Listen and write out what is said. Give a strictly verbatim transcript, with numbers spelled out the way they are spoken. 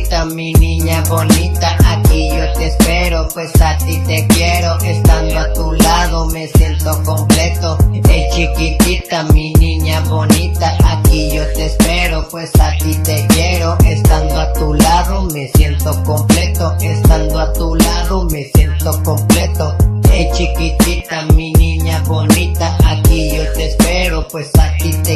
chiquitita, mi niña bonita, aquí yo te espero, pues a ti te quiero, estando a tu lado me siento completo. Hey chiquitita, mi niña bonita, aquí yo te espero, pues a ti te quiero, estando a tu lado me siento completo, estando a tu lado me siento completo. Hey chiquitita, mi niña bonita, aquí yo te espero, pues a ti te